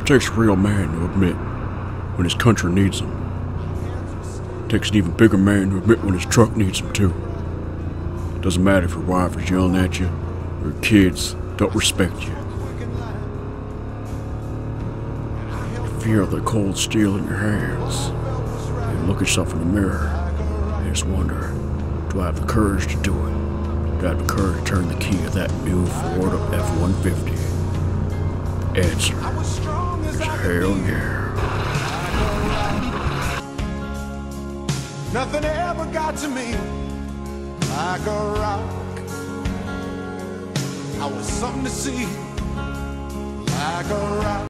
It takes a real man to admit when his country needs him. It takes an even bigger man to admit when his truck needs him too. It doesn't matter if your wife is yelling at you or your kids don't respect you. You feel the cold steel in your hands. You look yourself in the mirror and just wonder, do I have the courage to do it? Do I have the courage to turn the key of that new Ford F-150? The answer is hell yeah. Nothing ever got to me like a rock. I was something to see like a rock.